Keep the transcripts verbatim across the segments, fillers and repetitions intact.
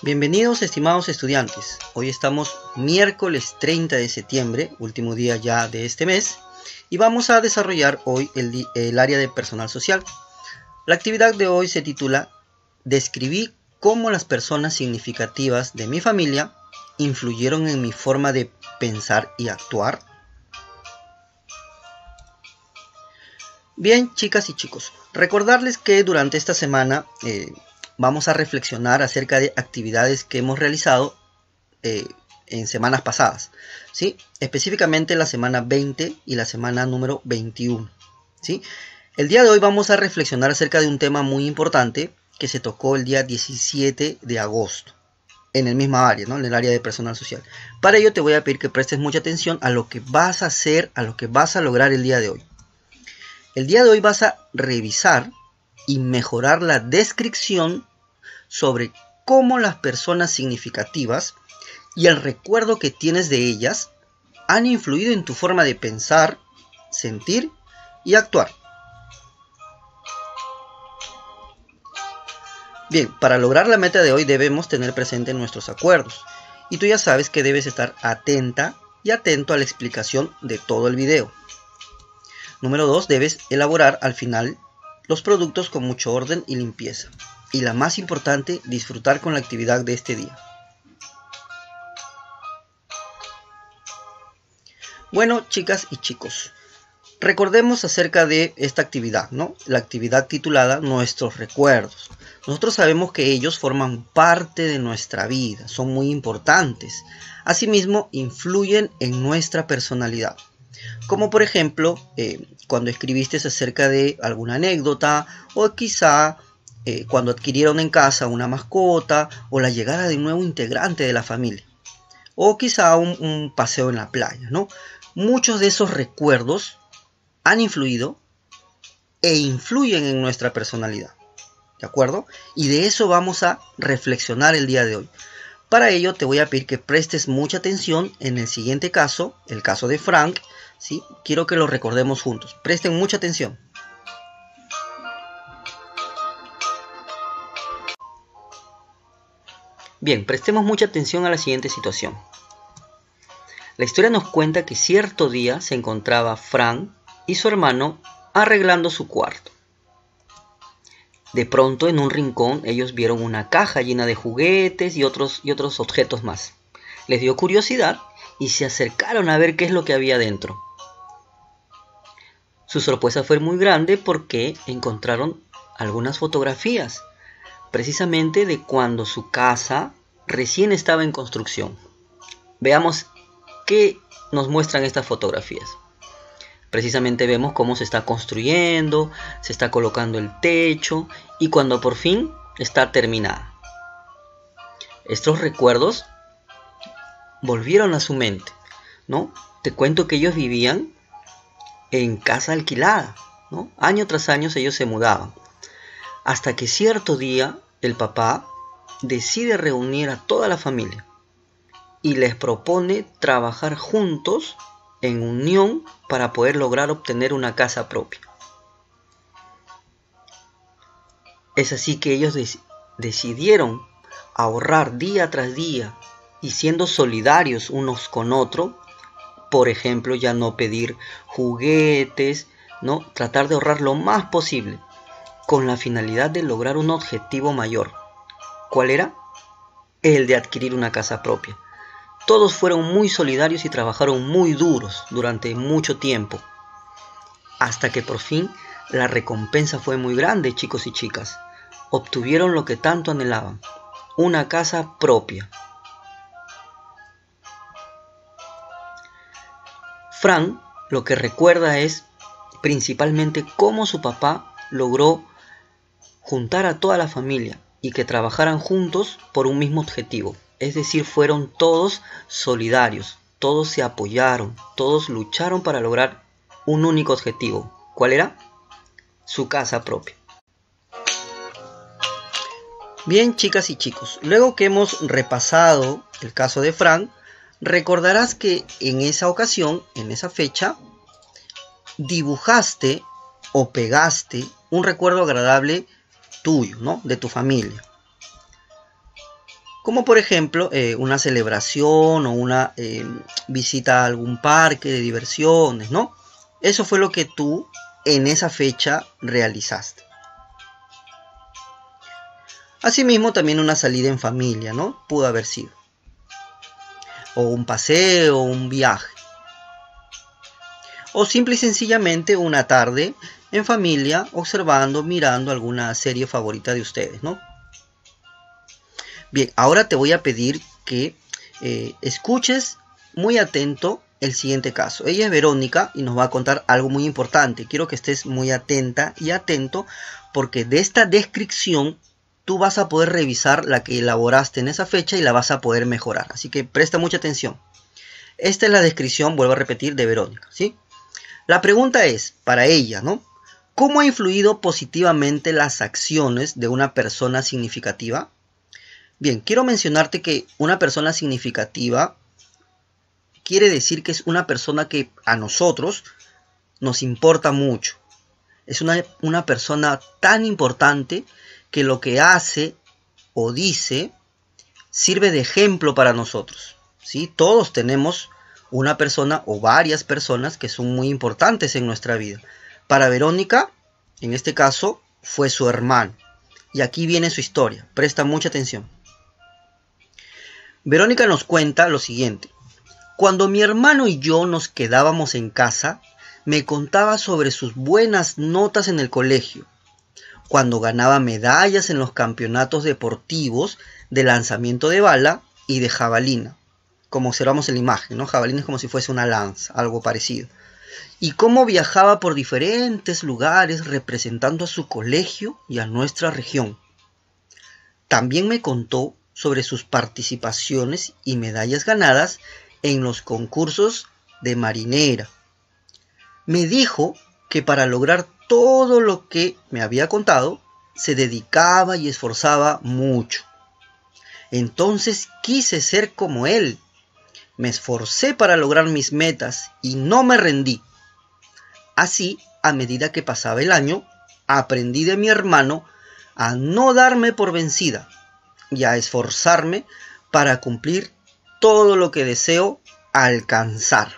Bienvenidos estimados estudiantes, hoy estamos miércoles treinta de septiembre, último día ya de este mes, y vamos a desarrollar hoy el, el área de personal social. La actividad de hoy se titula Describí cómo las personas significativas de mi familia influyeron en mi forma de pensar y actuar. Bien, chicas y chicos, recordarles que durante esta semana eh, vamos a reflexionar acerca de actividades que hemos realizado eh, en semanas pasadas, ¿sí? Específicamente la semana veinte y la semana número veintiuno, ¿sí? El día de hoy vamos a reflexionar acerca de un tema muy importante que se tocó el día diecisiete de agosto, en el mismo área, ¿no? En el área de personal social. Para ello te voy a pedir que prestes mucha atención a lo que vas a hacer, a lo que vas a lograr el día de hoy. El día de hoy vas a revisar y mejorar la descripción sobre cómo las personas significativas y el recuerdo que tienes de ellas han influido en tu forma de pensar, sentir y actuar. Bien, para lograr la meta de hoy debemos tener presente nuestros acuerdos. Y tú ya sabes que debes estar atenta y atento a la explicación de todo el video. Número dos, debes elaborar al final los productos con mucho orden y limpieza. Y la más importante, disfrutar con la actividad de este día. Bueno, chicas y chicos, recordemos acerca de esta actividad, ¿no? La actividad titulada Nuestros recuerdos. Nosotros sabemos que ellos forman parte de nuestra vida, son muy importantes. Asimismo, influyen en nuestra personalidad. Como por ejemplo, eh, cuando escribiste acerca de alguna anécdota o quizá eh, cuando adquirieron en casa una mascota o la llegada de un nuevo integrante de la familia o quizá un, un paseo en la playa, ¿no? Muchos de esos recuerdos han influido e influyen en nuestra personalidad, ¿de acuerdo? Y de eso vamos a reflexionar el día de hoy. Para ello te voy a pedir que prestes mucha atención en el siguiente caso, el caso de Frank, ¿sí? Quiero que lo recordemos juntos. Presten mucha atención. Bien, prestemos mucha atención a la siguiente situación. La historia nos cuenta que cierto día se encontraba Frank y su hermano arreglando su cuarto. De pronto, en un rincón, ellos vieron una caja llena de juguetes y otros, y otros objetos más. Les dio curiosidad y se acercaron a ver qué es lo que había dentro. Su sorpresa fue muy grande porque encontraron algunas fotografías, precisamente de cuando su casa recién estaba en construcción. Veamos qué nos muestran estas fotografías. Precisamente vemos cómo se está construyendo, se está colocando el techo y cuando por fin está terminada. Estos recuerdos volvieron a su mente, ¿no? Te cuento que ellos vivían en casa alquilada, ¿no? Año tras año ellos se mudaban. Hasta que cierto día el papá decide reunir a toda la familia y les propone trabajar juntos en unión para poder lograr obtener una casa propia. Es así que ellos dec- decidieron ahorrar día tras día y siendo solidarios unos con otros. Por ejemplo, ya no pedir juguetes, ¿no? Tratar de ahorrar lo más posible con la finalidad de lograr un objetivo mayor. ¿Cuál era? El de adquirir una casa propia. Todos fueron muy solidarios y trabajaron muy duros durante mucho tiempo. Hasta que por fin la recompensa fue muy grande, chicos y chicas. Obtuvieron lo que tanto anhelaban, una casa propia. Frank lo que recuerda es principalmente cómo su papá logró juntar a toda la familia y que trabajaran juntos por un mismo objetivo. Es decir, fueron todos solidarios, todos se apoyaron, todos lucharon para lograr un único objetivo. ¿Cuál era? Su casa propia. Bien, chicas y chicos, luego que hemos repasado el caso de Frank, recordarás que en esa ocasión, en esa fecha, dibujaste o pegaste un recuerdo agradable tuyo, ¿no? De tu familia. como por ejemplo eh, una celebración o una eh, visita a algún parque de diversiones, ¿no? Eso fue lo que tú en esa fecha realizaste. Asimismo, también una salida en familia, ¿no? Pudo haber sido. O un paseo, un viaje. O simple y sencillamente una tarde en familia observando, mirando alguna serie favorita de ustedes, ¿no? Bien, ahora te voy a pedir que eh, escuches muy atento el siguiente caso. Ella es Verónica y nos va a contar algo muy importante. Quiero que estés muy atenta y atento porque de esta descripción tú vas a poder revisar la que elaboraste en esa fecha y la vas a poder mejorar. Así que presta mucha atención. Esta es la descripción, vuelvo a repetir, de Verónica, ¿sí? La pregunta es, para ella, ¿no? ¿Cómo ha influido positivamente las acciones de una persona significativa? Bien, quiero mencionarte que una persona significativa quiere decir que es una persona que a nosotros nos importa mucho. Es una, una persona tan importante que lo que hace o dice sirve de ejemplo para nosotros, ¿sí? Todos tenemos una persona o varias personas que son muy importantes en nuestra vida. Para Verónica, en este caso, fue su hermano. Y aquí viene su historia. Presta mucha atención. Verónica nos cuenta lo siguiente. Cuando mi hermano y yo nos quedábamos en casa, me contaba sobre sus buenas notas en el colegio, cuando ganaba medallas en los campeonatos deportivos de lanzamiento de bala y de jabalina, como observamos en la imagen, ¿no? Jabalina es como si fuese una lanza, algo parecido. Y cómo viajaba por diferentes lugares representando a su colegio y a nuestra región. También me contó sobre sus participaciones y medallas ganadas en los concursos de marinera. Me dijo que para lograr todo lo que me había contado, se dedicaba y esforzaba mucho. Entonces quise ser como él. Me esforcé para lograr mis metas y no me rendí. Así, a medida que pasaba el año, aprendí de mi hermano a no darme por vencida y a esforzarme para cumplir todo lo que deseo alcanzar.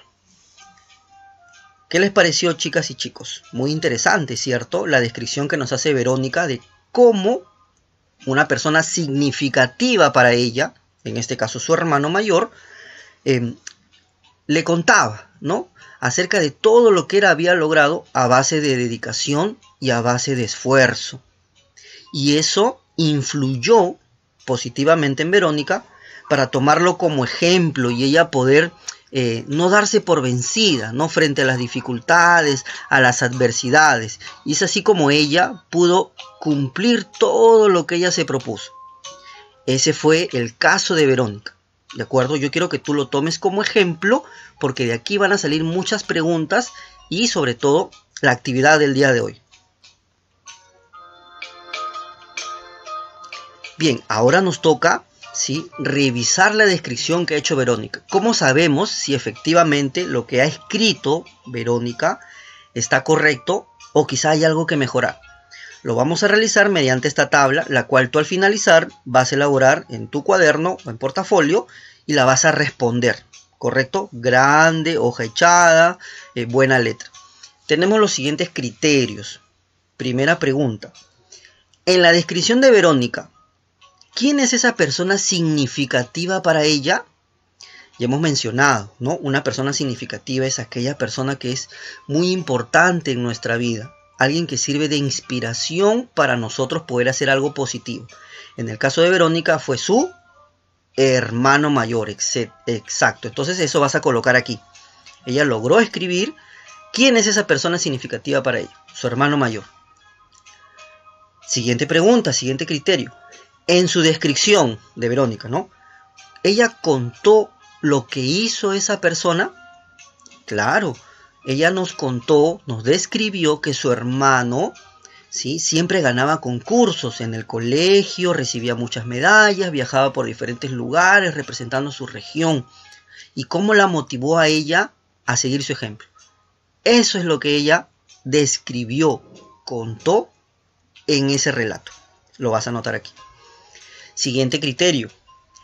¿Qué les pareció, chicas y chicos? Muy interesante, ¿cierto? La descripción que nos hace Verónica de cómo una persona significativa para ella, en este caso su hermano mayor, eh, le contaba, ¿no? Acerca de todo lo que él había logrado a base de dedicación y a base de esfuerzo. Y eso influyó positivamente en Verónica para tomarlo como ejemplo y ella poder eh, no darse por vencida, ¿no? Frente a las dificultades, a las adversidades. Y es así como ella pudo cumplir todo lo que ella se propuso. Ese fue el caso de Verónica, ¿de acuerdo? Yo quiero que tú lo tomes como ejemplo porque de aquí van a salir muchas preguntas y sobre todo la actividad del día de hoy. Bien, ahora nos toca, ¿sí?, revisar la descripción que ha hecho Verónica. ¿Cómo sabemos si efectivamente lo que ha escrito Verónica está correcto o quizá hay algo que mejorar? Lo vamos a realizar mediante esta tabla, la cual tú al finalizar vas a elaborar en tu cuaderno o en portafolio y la vas a responder, ¿correcto? Grande, hoja echada, eh, buena letra. Tenemos los siguientes criterios. Primera pregunta. En la descripción de Verónica, ¿quién es esa persona significativa para ella? Ya hemos mencionado, ¿no? Una persona significativa es aquella persona que es muy importante en nuestra vida. Alguien que sirve de inspiración para nosotros poder hacer algo positivo. En el caso de Verónica fue su hermano mayor, exacto. Entonces eso vas a colocar aquí. Ella logró escribir quién es esa persona significativa para ella, su hermano mayor. Siguiente pregunta, siguiente criterio. En su descripción de Verónica, ¿no? Ella contó lo que hizo esa persona. Claro, ella nos contó, nos describió que su hermano, ¿sí?, siempre ganaba concursos en el colegio, recibía muchas medallas, viajaba por diferentes lugares representando su región. Y cómo la motivó a ella a seguir su ejemplo. Eso es lo que ella describió, contó en ese relato. Lo vas a anotar aquí. Siguiente criterio.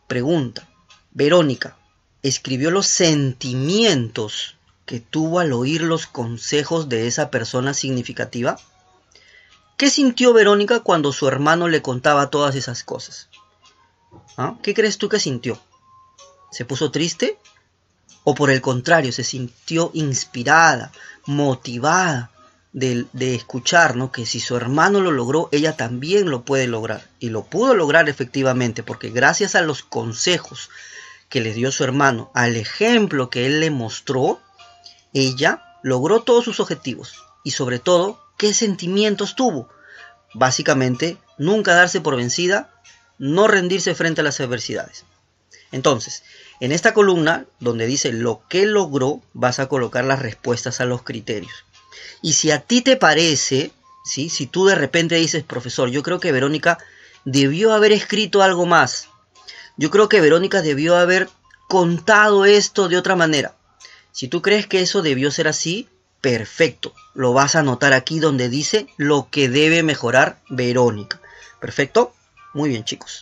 Pregunta. Verónica, ¿escribió los sentimientos que tuvo al oír los consejos de esa persona significativa? ¿Qué sintió Verónica cuando su hermano le contaba todas esas cosas? ¿Ah? ¿Qué crees tú que sintió? ¿Se puso triste? ¿O por el contrario, se sintió inspirada, motivada de, de escuchar, ¿no? Que si su hermano lo logró, ella también lo puede lograr? Y lo pudo lograr efectivamente, porque gracias a los consejos que le dio su hermano, al ejemplo que él le mostró, ella logró todos sus objetivos. Y sobre todo, ¿qué sentimientos tuvo? Básicamente, nunca darse por vencida, no rendirse frente a las adversidades. Entonces, en esta columna, donde dice lo que logró, vas a colocar las respuestas a los criterios. Y si a ti te parece, ¿sí? Si tú de repente dices, profesor, yo creo que Verónica debió haber escrito algo más. Yo creo que Verónica debió haber contado esto de otra manera. Si tú crees que eso debió ser así, perfecto. Lo vas a anotar aquí donde dice lo que debe mejorar Verónica. ¿Perfecto? Muy bien, chicos.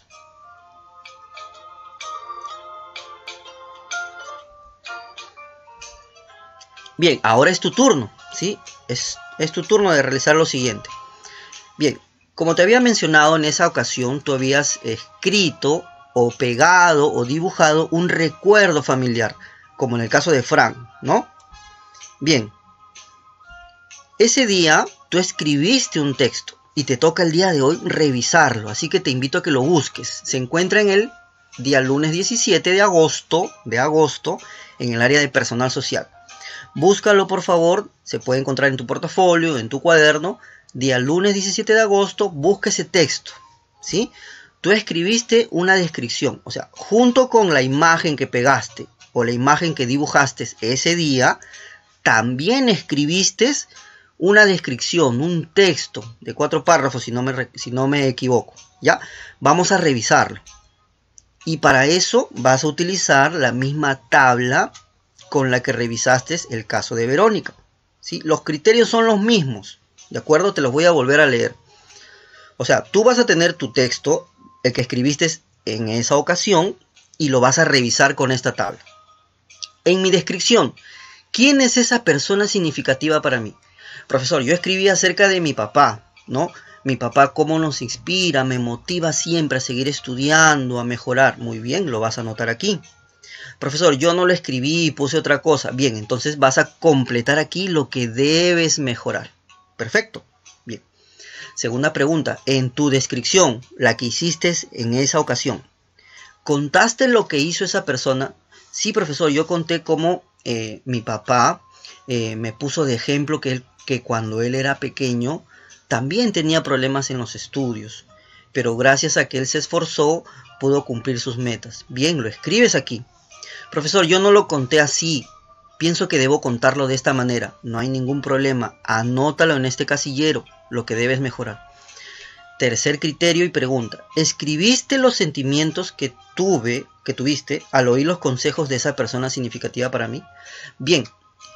Bien, ahora es tu turno, ¿sí? Es, es tu turno de realizar lo siguiente. Bien, como te había mencionado en esa ocasión, tú habías escrito o pegado o dibujado un recuerdo familiar, como en el caso de Frank, ¿no? Bien, ese día tú escribiste un texto y te toca el día de hoy revisarlo, así que te invito a que lo busques. Se encuentra en el día lunes diecisiete de agosto, de agosto, en el área de personal social. Búscalo, por favor, se puede encontrar en tu portafolio, en tu cuaderno. Día lunes diecisiete de agosto, busca ese texto, ¿sí? Tú escribiste una descripción, o sea, junto con la imagen que pegaste o la imagen que dibujaste ese día, también escribiste una descripción, un texto de cuatro párrafos, si no me, si no me equivoco, ¿ya? Vamos a revisarlo. Y para eso vas a utilizar la misma tabla con la que revisaste el caso de Verónica, ¿sí? Los criterios son los mismos, ¿de acuerdo? Te los voy a volver a leer. O sea, tú vas a tener tu texto, el que escribiste en esa ocasión, y lo vas a revisar con esta tabla. En mi descripción, ¿quién es esa persona significativa para mí? Profesor, yo escribí acerca de mi papá, ¿no? Mi papá, cómo nos inspira, me motiva siempre a seguir estudiando, a mejorar. Muy bien, lo vas a anotar aquí. Profesor, yo no lo escribí, puse otra cosa. Bien, entonces vas a completar aquí lo que debes mejorar. Perfecto. Bien. Segunda pregunta. En tu descripción, la que hiciste en esa ocasión, ¿contaste lo que hizo esa persona? Sí, profesor, yo conté cómo eh, mi papá eh, me puso de ejemplo que, él, que cuando él era pequeño también tenía problemas en los estudios. Pero gracias a que él se esforzó, pudo cumplir sus metas. Bien, lo escribes aquí. Profesor, yo no lo conté así. Pienso que debo contarlo de esta manera. No hay ningún problema. Anótalo en este casillero, lo que debes mejorar. Tercer criterio y pregunta. ¿Escribiste los sentimientos que tuve, que tuviste al oír los consejos de esa persona significativa para mí? Bien,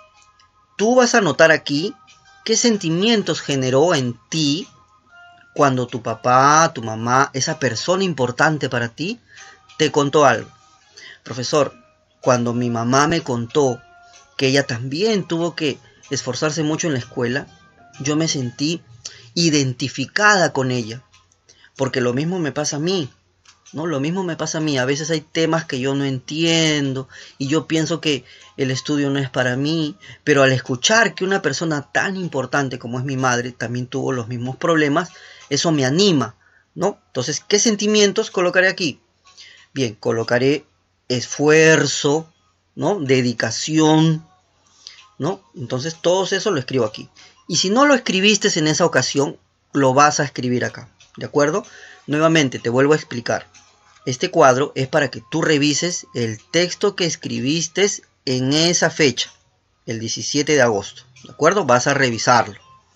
tú vas a anotar aquí qué sentimientos generó en ti cuando tu papá, tu mamá, esa persona importante para ti, te contó algo. Profesor, cuando mi mamá me contó que ella también tuvo que esforzarse mucho en la escuela, yo me sentí identificada con ella, porque lo mismo me pasa a mí, ¿no? Lo mismo me pasa a mí. A veces hay temas que yo no entiendo y yo pienso que el estudio no es para mí, pero al escuchar que una persona tan importante como es mi madre también tuvo los mismos problemas, eso me anima, ¿no? Entonces, ¿qué sentimientos colocaré aquí? Bien, colocaré esfuerzo, ¿no? Dedicación, ¿no? Entonces todo eso lo escribo aquí. Y si no lo escribiste en esa ocasión, lo vas a escribir acá, ¿de acuerdo? Nuevamente te vuelvo a explicar. Este cuadro es para que tú revises el texto que escribiste en esa fecha, el diecisiete de agosto, ¿de acuerdo? Vas a revisarlo.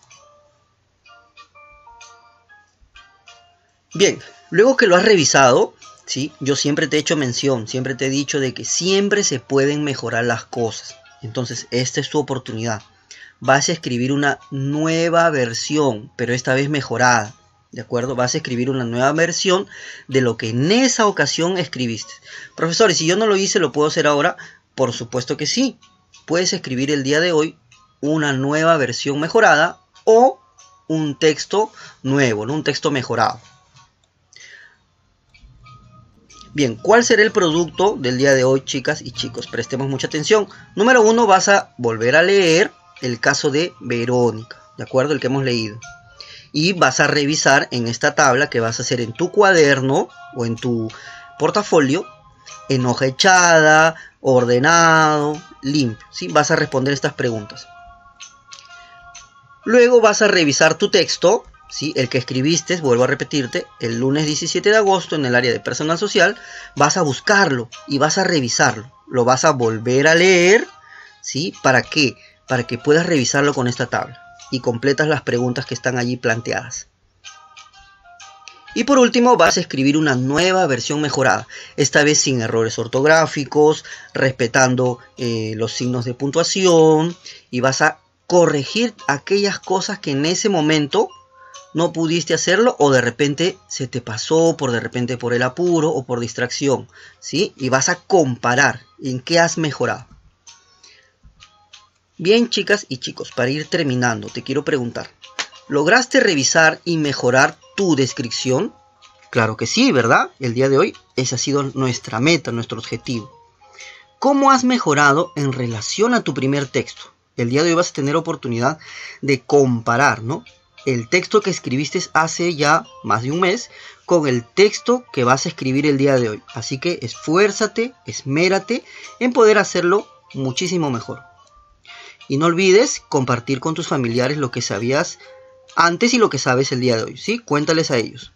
Bien, luego que lo has revisado, ¿sí? Yo siempre te he hecho mención, siempre te he dicho de que siempre se pueden mejorar las cosas. Entonces, esta es tu oportunidad. Vas a escribir una nueva versión, pero esta vez mejorada, ¿De acuerdo? Vas a escribir una nueva versión de lo que en esa ocasión escribiste. Profesor, ¿y si yo no lo hice, lo puedo hacer ahora? Por supuesto que sí. Puedes escribir el día de hoy una nueva versión mejorada o un texto nuevo, ¿no? Un texto mejorado. Bien, ¿cuál será el producto del día de hoy, chicas y chicos? Prestemos mucha atención. Número uno, vas a volver a leer el caso de Verónica, ¿de acuerdo? El que hemos leído. Y vas a revisar en esta tabla que vas a hacer en tu cuaderno o en tu portafolio, en hoja echada, ordenado, limpio, ¿sí? Vas a responder estas preguntas. Luego vas a revisar tu texto, ¿sí? El que escribiste, vuelvo a repetirte, el lunes diecisiete de agosto en el área de personal social. Vas a buscarlo y vas a revisarlo. Lo vas a volver a leer, ¿sí? ¿Para qué? Para que puedas revisarlo con esta tabla y completas las preguntas que están allí planteadas. Y por último vas a escribir una nueva versión mejorada, esta vez sin errores ortográficos, respetando eh, los signos de puntuación, y vas a corregir aquellas cosas que en ese momento no pudiste hacerlo o de repente se te pasó, por de repente por el apuro o por distracción, ¿sí? Y vas a comparar en qué has mejorado. Bien, chicas y chicos, para ir terminando, te quiero preguntar, ¿lograste revisar y mejorar tu descripción? Claro que sí, ¿verdad? El día de hoy esa ha sido nuestra meta, nuestro objetivo. ¿Cómo has mejorado en relación a tu primer texto? El día de hoy vas a tener oportunidad de comparar, ¿no? El texto que escribiste hace ya más de un mes con el texto que vas a escribir el día de hoy. Así que esfuérzate, esmérate en poder hacerlo muchísimo mejor. Y no olvides compartir con tus familiares lo que sabías antes y lo que sabes el día de hoy, ¿sí? Cuéntales a ellos.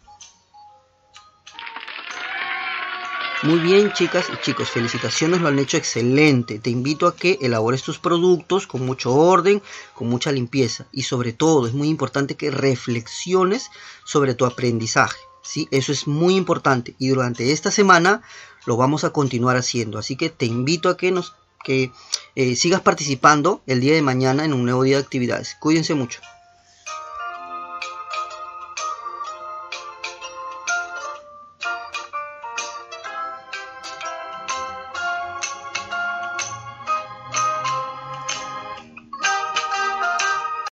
Muy bien, chicas y chicos, felicitaciones, lo han hecho excelente. Te invito a que elabores tus productos con mucho orden, con mucha limpieza. Y sobre todo, es muy importante que reflexiones sobre tu aprendizaje, ¿sí? Eso es muy importante. Y durante esta semana lo vamos a continuar haciendo. Así que te invito a que nos... que eh, sigas participando el día de mañana en un nuevo día de actividades. Cuídense mucho.